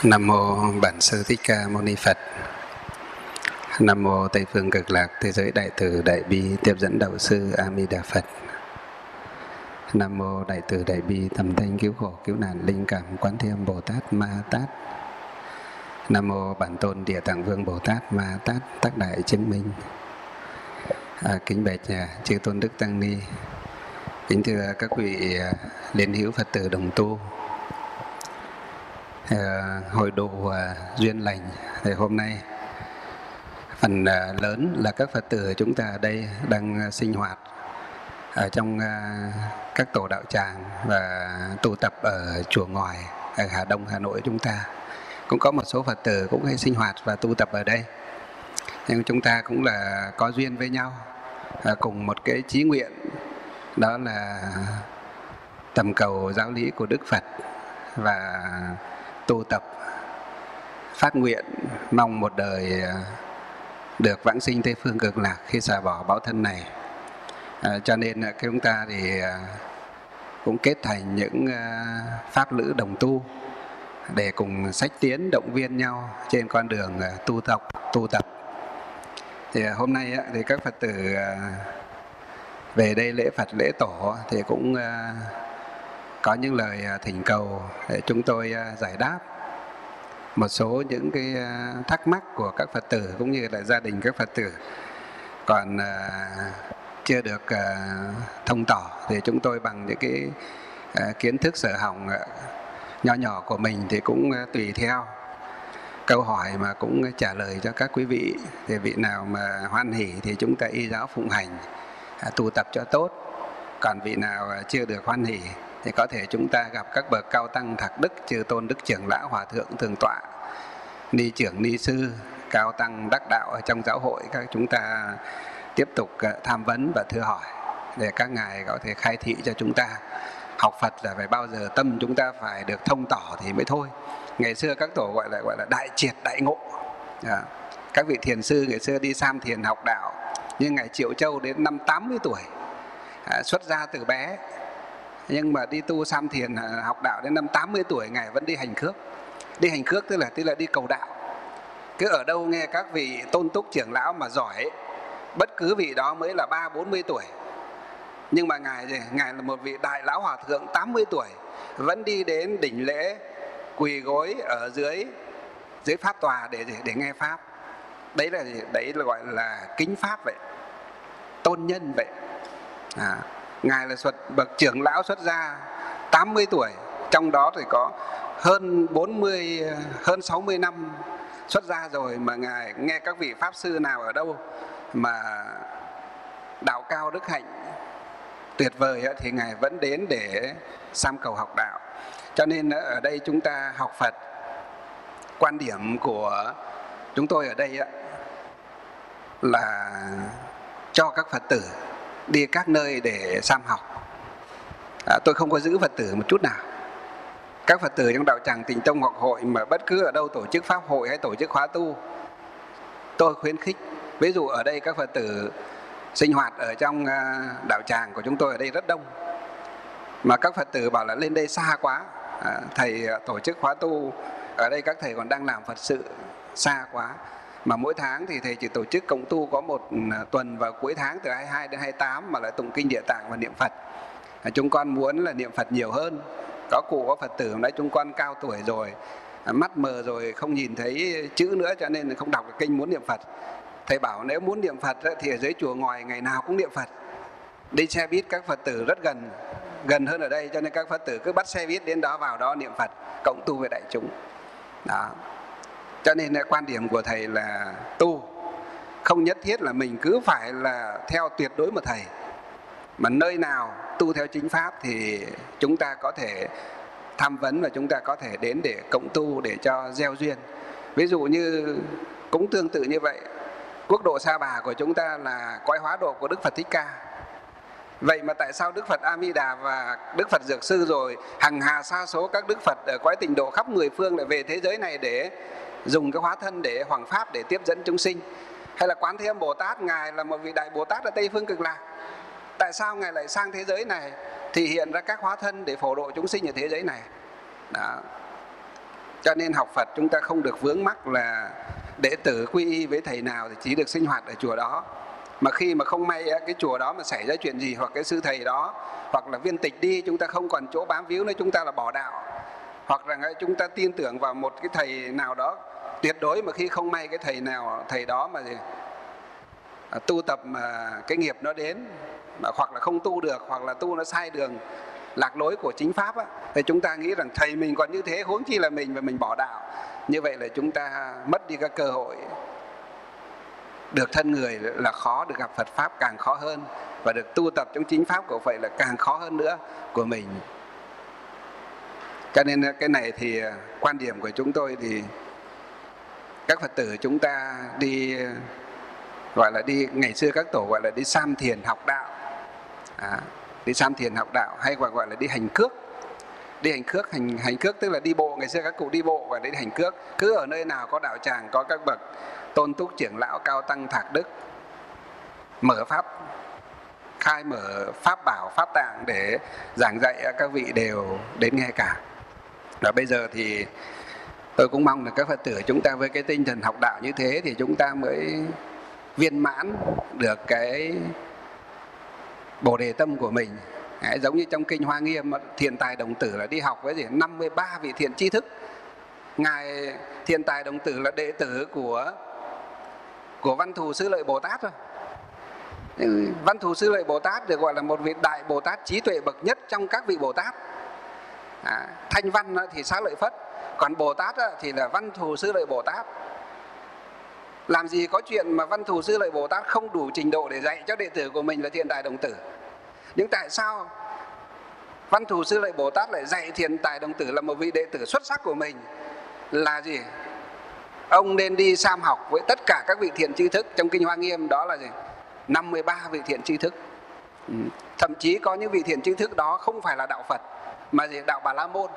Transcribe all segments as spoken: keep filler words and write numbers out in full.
Nam mô Bản Sư Thích Ca Mâu Ni Phật. Nam mô Tây phương Cực Lạc Thế giới Đại Từ Đại Bi Tiếp dẫn Đạo sư A Di Đà Phật. Nam mô Đại Từ Đại Bi Thầm Thanh Cứu Khổ Cứu Nạn Linh Cảm Quán Thế Âm Bồ Tát Ma Tát. Nam mô Bản Tôn Địa Tạng Vương Bồ Tát Ma Tát Tác Đại Chứng Minh. À, kính bạch nhà chư tôn đức tăng ni, kính thưa các vị liên hữu Phật tử đồng tu. À, hội độ à, duyên lành thì hôm nay phần à, lớn là các Phật tử chúng ta ở đây đang à, sinh hoạt ở trong à, các tổ đạo tràng và tụ tập ở chùa Ngòi ở Hà Đông, Hà Nội chúng ta. Cũng có một số Phật tử cũng hay sinh hoạt và tụ tập ở đây. Nhưng chúng ta cũng là có duyên với nhau, à, cùng một cái chí nguyện, đó là tầm cầu giáo lý của Đức Phật và tu tập phát nguyện mong một đời được vãng sinh Tây phương Cực Lạc khi xả bỏ báo thân này. À, cho nên chúng ta thì cũng kết thành những pháp lữ đồng tu để cùng sách tiến động viên nhau trên con đường tu tập. Tu tập. Thì hôm nay thì các Phật tử về đây lễ Phật lễ tổ thì cũng có những lời thỉnh cầu để chúng tôi giải đáp một số những cái thắc mắc của các Phật tử cũng như là gia đình các Phật tử còn chưa được thông tỏ, thì chúng tôi bằng những cái kiến thức sở hỏng nhỏ nhỏ của mình thì cũng tùy theo câu hỏi mà cũng trả lời cho các quý vị. Thì vị nào mà hoan hỉ thì chúng ta y giáo phụng hành, tu tập cho tốt. Còn vị nào chưa được hoan hỉ thì có thể chúng ta gặp các bậc cao tăng thạc đức, chư tôn đức trưởng lão, hòa thượng thường tọa, ni trưởng, ni sư, cao tăng đắc đạo ở trong giáo hội, các chúng ta tiếp tục tham vấn và thưa hỏi để các ngài có thể khai thị cho chúng ta. Học Phật là phải bao giờ tâm chúng ta phải được thông tỏ thì mới thôi. Ngày xưa các tổ gọi là gọi là đại triệt đại ngộ. À, các vị thiền sư ngày xưa đi sam thiền học đạo, nhưng ngài Triệu Châu đến năm tám mươi tuổi, à, xuất gia từ bé, nhưng mà đi tu sam thiền học đạo đến năm tám mươi tuổi ngài vẫn đi hành khước. Đi hành khước tức là tức là đi cầu đạo. Cứ ở đâu nghe các vị tôn túc trưởng lão mà giỏi, bất cứ vị đó mới là ba bốn mươi tuổi, nhưng mà ngài ngài là một vị đại lão hòa thượng tám mươi tuổi, vẫn đi đến đỉnh lễ quỳ gối ở dưới dưới pháp tòa để để, để nghe pháp. Đấy là đấy là gọi là kính pháp vậy, tôn nhân vậy. À, ngài là xuất bậc trưởng lão xuất gia tám mươi tuổi, trong đó thì có hơn bốn mươi, hơn sáu mươi năm xuất gia rồi, mà ngài nghe các vị pháp sư nào ở đâu mà đạo cao đức hạnh tuyệt vời thì ngài vẫn đến để sam cầu học đạo. Cho nên ở đây chúng ta học Phật, quan điểm của chúng tôi ở đây là cho các Phật tử đi các nơi để sam học. À, tôi không có giữ Phật tử một chút nào. Các Phật tử trong đạo tràng Tịnh Tông Học Hội mà bất cứ ở đâu tổ chức pháp hội hay tổ chức khóa tu, tôi khuyến khích. Ví dụ ở đây các Phật tử sinh hoạt ở trong đạo tràng của chúng tôi ở đây rất đông, mà các Phật tử bảo là lên đây xa quá, à, thầy tổ chức khóa tu ở đây các thầy còn đang làm Phật sự xa quá, mà mỗi tháng thì thầy chỉ tổ chức cộng tu có một tuần vào cuối tháng từ hai mươi hai đến hai mươi tám mà lại tụng kinh Địa Tạng và niệm Phật. À, chúng con muốn là niệm Phật nhiều hơn. Có cụ có Phật tử nói chúng con cao tuổi rồi, à, mắt mờ rồi không nhìn thấy chữ nữa cho nên không đọc được kinh, muốn niệm Phật. Thầy bảo nếu muốn niệm Phật thì ở dưới chùa Ngòi ngày nào cũng niệm Phật. Đi xe buýt các Phật tử rất gần, gần hơn ở đây, cho nên các Phật tử cứ bắt xe buýt đến đó vào đó niệm Phật, cộng tu với đại chúng. Đó. Cho nên quan điểm của thầy là tu không nhất thiết là mình cứ phải là theo tuyệt đối một thầy, mà nơi nào tu theo chính pháp thì chúng ta có thể tham vấn và chúng ta có thể đến để cộng tu để cho gieo duyên. Ví dụ như cũng tương tự như vậy, quốc độ Sa Bà của chúng ta là cõi hóa độ của Đức Phật Thích Ca. Vậy mà tại sao Đức Phật A Di Đà và Đức Phật Dược Sư rồi hằng hà sa số các Đức Phật ở cõi Tịnh Độ khắp mười phương lại về thế giới này để dùng cái hóa thân để hoằng pháp, để tiếp dẫn chúng sinh? Hay là Quán Thế Âm Bồ Tát, ngài là một vị đại Bồ Tát ở Tây phương Cực Lạc, tại sao ngài lại sang thế giới này thì hiện ra các hóa thân để phổ độ chúng sinh ở thế giới này? Đó. Cho nên học Phật chúng ta không được vướng mắc là đệ tử quy y với thầy nào thì chỉ được sinh hoạt ở chùa đó. Mà khi mà không may cái chùa đó mà xảy ra chuyện gì, hoặc cái sư thầy đó, hoặc là viên tịch đi, chúng ta không còn chỗ bám víu nữa, chúng ta là bỏ đạo. Hoặc là chúng ta tin tưởng vào một cái thầy nào đó tuyệt đối, mà khi không may cái thầy nào, thầy đó mà gì, tu tập mà cái nghiệp nó đến, mà hoặc là không tu được, hoặc là tu nó sai đường, lạc lối của chính pháp á, thì chúng ta nghĩ rằng thầy mình còn như thế, huống chi là mình, và mình bỏ đạo. Như vậy là chúng ta mất đi các cơ hội được thân người là khó, được gặp Phật Pháp càng khó hơn, và được tu tập trong chính Pháp của Phật là càng khó hơn nữa của mình. Cho nên cái này thì quan điểm của chúng tôi thì các Phật tử chúng ta đi, gọi là đi, ngày xưa các tổ gọi là đi sam thiền học đạo, à, đi sam thiền học đạo, hay gọi gọi là đi hành cước. Đi hành cước, hành, hành cước tức là đi bộ, ngày xưa các cụ đi bộ và đi hành cước. Cứ ở nơi nào có đạo tràng, có các bậc tôn túc trưởng lão cao tăng thạc đức mở pháp, khai mở pháp bảo, pháp tạng để giảng dạy, các vị đều đến nghe cả. Và bây giờ thì tôi cũng mong là các Phật tử chúng ta với cái tinh thần học đạo như thế thì chúng ta mới viên mãn được cái bồ đề tâm của mình. Đấy, giống như trong kinh Hoa Nghiêm, Thiện Tài Đồng Tử là đi học với gì năm mươi ba vị thiện tri thức. Ngài Thiện Tài Đồng Tử là đệ tử của của Văn Thù Sư Lợi Bồ Tát thôi. Văn Thù Sư Lợi Bồ Tát được gọi là một vị đại Bồ Tát trí tuệ bậc nhất trong các vị Bồ Tát. À, Thanh Văn thì Xá Lợi Phất, còn Bồ Tát thì là Văn Thù Sư Lợi Bồ Tát. Làm gì có chuyện mà Văn Thù Sư Lợi Bồ Tát không đủ trình độ để dạy cho đệ tử của mình là Thiện Tài Đồng Tử. Nhưng tại sao Văn Thù Sư Lợi Bồ Tát lại dạy Thiện Tài Đồng Tử là một vị đệ tử xuất sắc của mình là gì? Ông nên đi sam học với tất cả các vị thiện tri thức. Trong kinh Hoa Nghiêm đó là gì? năm mươi ba vị thiện tri thức. Ừ. Thậm chí có những vị thiện tri thức đó không phải là đạo Phật mà gì? Đạo Bà La Môn.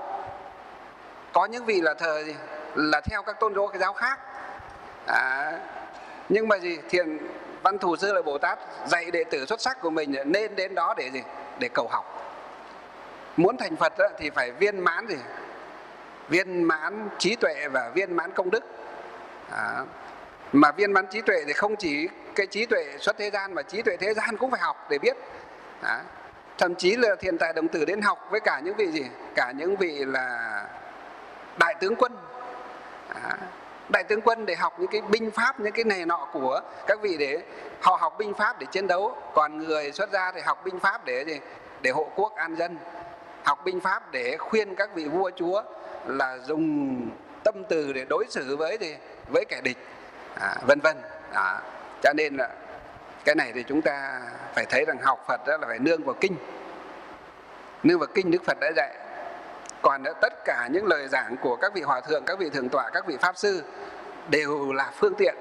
Có những vị là thờ gì? Là theo các tôn giáo, cái giáo khác. À, nhưng mà gì? Thiện Văn Thù Sư Lợi Bồ Tát dạy đệ tử xuất sắc của mình nên đến đó để gì? Để cầu học. Muốn thành Phật thì phải viên mãn gì? Viên mãn trí tuệ và viên mãn công đức. À, mà viên mãn trí tuệ thì không chỉ cái trí tuệ xuất thế gian, mà trí tuệ thế gian cũng phải học để biết. À, thậm chí là Thiện Tài Đồng Tử đến học với cả những vị gì? Cả những vị là đại tướng quân. À, đại tướng quân để học những cái binh pháp, những cái này nọ của các vị, để họ học binh pháp để chiến đấu. Còn người xuất gia thì học binh pháp để gì? Để hộ quốc an dân. Học binh pháp để khuyên các vị vua chúa là dùng tâm từ để đối xử với gì? Với kẻ địch, à, vân vân. À, cho nên là cái này thì chúng ta phải thấy rằng học Phật đó là phải nương vào kinh, nương vào kinh Đức Phật đã dạy. Còn đó, tất cả những lời giảng của các vị hòa thượng, các vị thượng tọa, các vị pháp sư đều là phương tiện.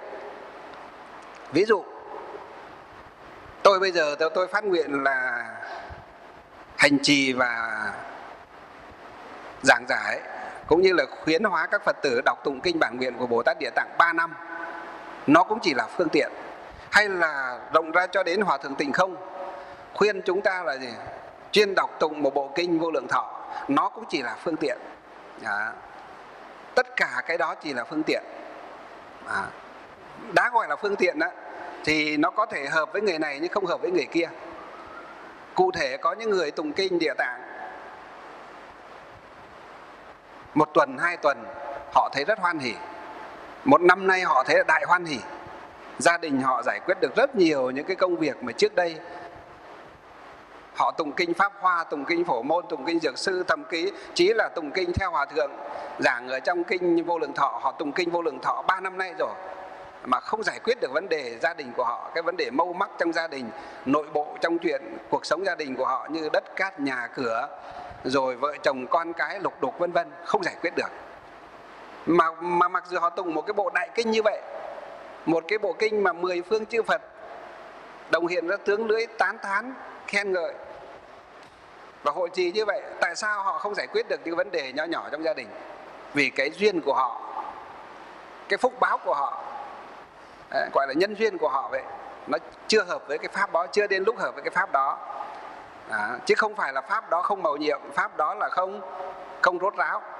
Ví dụ tôi bây giờ tôi phát nguyện là hành trì và giảng giải cũng như là khuyến hóa các Phật tử đọc tụng kinh bản nguyện của Bồ Tát Địa Tạng ba năm, nó cũng chỉ là phương tiện. Hay là rộng ra cho đến Hòa Thượng Tịnh Không khuyên chúng ta là gì? Chuyên đọc tụng một bộ kinh Vô Lượng Thọ, nó cũng chỉ là phương tiện. À, tất cả cái đó chỉ là phương tiện. À, đã gọi là phương tiện đó thì nó có thể hợp với người này nhưng không hợp với người kia. Cụ thể có những người tụng kinh Địa Tạng một tuần, hai tuần họ thấy rất hoan hỉ. Một năm nay họ thấy đại hoan hỉ. Gia đình họ giải quyết được rất nhiều những cái công việc mà trước đây họ tụng kinh Pháp Hoa, tụng kinh Phổ Môn, tụng kinh Dược Sư, thậm chí là tụng kinh theo Hòa Thượng giảng ở trong kinh Vô Lượng Thọ. Họ tụng kinh Vô Lượng Thọ ba năm nay rồi mà không giải quyết được vấn đề gia đình của họ, cái vấn đề mâu mắc trong gia đình, nội bộ trong chuyện cuộc sống gia đình của họ như đất cát nhà cửa, rồi vợ chồng con cái lục đục vân vân, không giải quyết được. Mà, mà mặc dù họ tụng một cái bộ đại kinh như vậy, một cái bộ kinh mà mười phương chư Phật đồng hiện ra tướng lưỡi tán thán khen ngợi và hội trì như vậy, tại sao họ không giải quyết được những vấn đề nhỏ nhỏ trong gia đình? Vì cái duyên của họ, cái phúc báo của họ, đấy, gọi là nhân duyên của họ vậy, nó chưa hợp với cái pháp đó, chưa đến lúc hợp với cái pháp đó. À, chứ không phải là pháp đó không màu nhiệm, pháp đó là không không rốt ráo.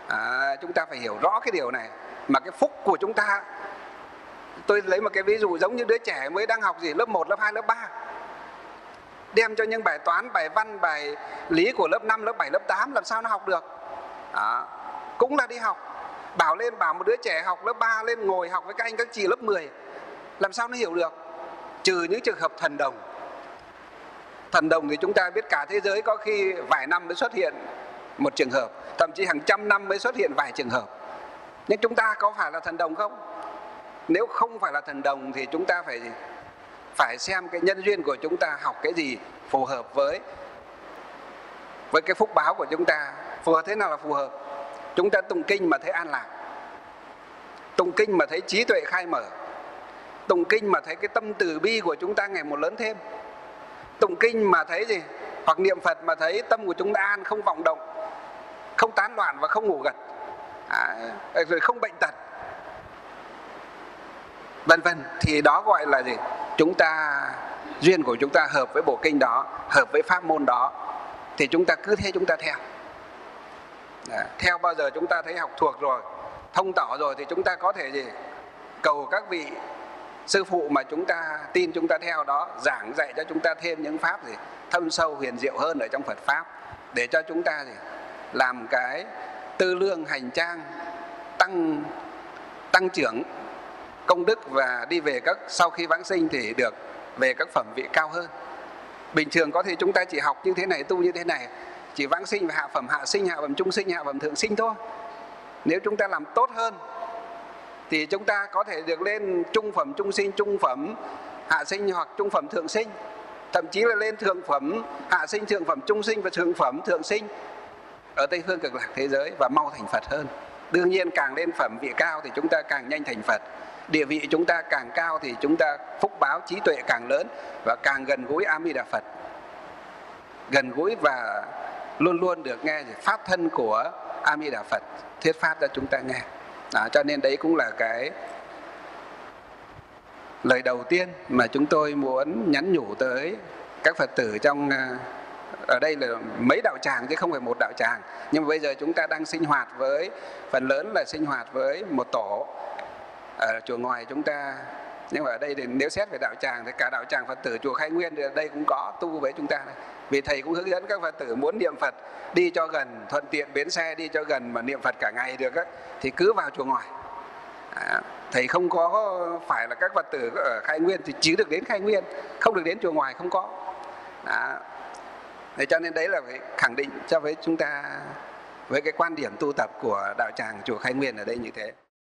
À, chúng ta phải hiểu rõ cái điều này. Mà cái phúc của chúng ta, tôi lấy một cái ví dụ giống như đứa trẻ mới đang học gì lớp một, lớp hai, lớp ba, đem cho những bài toán, bài văn, bài lý của lớp năm, lớp bảy, lớp tám làm sao nó học được. Đó, cũng là đi học. Bảo lên, bảo một đứa trẻ học lớp ba lên ngồi học với các anh các chị lớp mười, làm sao nó hiểu được. Trừ những trường hợp thần đồng. Thần đồng thì chúng ta biết cả thế giới có khi vài năm mới xuất hiện một trường hợp, thậm chí hàng trăm năm mới xuất hiện vài trường hợp. Nhưng chúng ta có phải là thần đồng không? Nếu không phải là thần đồng thì chúng ta phải phải xem cái nhân duyên của chúng ta học cái gì phù hợp với với cái phúc báo của chúng ta. Phù hợp thế nào là phù hợp? Chúng ta tụng kinh mà thấy an lạc, tụng kinh mà thấy trí tuệ khai mở, tụng kinh mà thấy cái tâm từ bi của chúng ta ngày một lớn thêm, tụng kinh mà thấy gì, hoặc niệm Phật mà thấy tâm của chúng ta an, không vọng động, không tán loạn và không ngủ gật, à, rồi không bệnh tật, vân vân, thì đó gọi là gì? Chúng ta, duyên của chúng ta hợp với bộ kinh đó, hợp với pháp môn đó, thì chúng ta cứ thế chúng ta theo. À, theo bao giờ chúng ta thấy học thuộc rồi, thông tỏ rồi thì chúng ta có thể gì? Cầu các vị sư phụ mà chúng ta tin, chúng ta theo đó, giảng dạy cho chúng ta thêm những pháp gì thâm sâu huyền diệu hơn ở trong Phật pháp, để cho chúng ta gì làm cái tư lương hành trang tăng tăng trưởng công đức, và đi về các, sau khi vãng sinh thì được về các phẩm vị cao hơn. Bình thường có thể chúng ta chỉ học như thế này, tu như thế này, chỉ vãng sinh và hạ phẩm hạ sinh, hạ phẩm trung sinh, hạ phẩm thượng sinh thôi. Nếu chúng ta làm tốt hơn thì chúng ta có thể được lên trung phẩm trung sinh, trung phẩm hạ sinh hoặc trung phẩm thượng sinh, thậm chí là lên thượng phẩm hạ sinh, thượng phẩm trung sinh và thượng phẩm thượng sinh ở Tây phương Cực Lạc thế giới, và mau thành Phật hơn. Đương nhiên càng lên phẩm vị cao thì chúng ta càng nhanh thành Phật. Địa vị chúng ta càng cao thì chúng ta phúc báo trí tuệ càng lớn và càng gần gũi A Di Đà Phật, gần gũi và luôn luôn được nghe pháp thân của A Di Đà Phật thuyết pháp cho chúng ta nghe. Đó, cho nên đấy cũng là cái lời đầu tiên mà chúng tôi muốn nhắn nhủ tới các Phật tử trong, ở đây là mấy đạo tràng chứ không phải một đạo tràng, nhưng mà bây giờ chúng ta đang sinh hoạt với, phần lớn là sinh hoạt với một tổ ở chùa ngoài chúng ta. Nhưng mà ở đây thì nếu xét về đạo tràng thì cả đạo tràng Phật tử chùa Khai Nguyên thì ở đây cũng có tu với chúng ta này. Vì thầy cũng hướng dẫn các Phật tử muốn niệm Phật đi cho gần, thuận tiện bến xe đi cho gần mà niệm Phật cả ngày được á, thì cứ vào chùa ngoài. À, thầy không có phải là các Phật tử ở Khai Nguyên thì chỉ được đến Khai Nguyên, không được đến chùa ngoài, không có. Đó. Thế cho nên đấy là phải khẳng định cho với chúng ta với cái quan điểm tu tập của đạo tràng chùa Khai Nguyên ở đây như thế.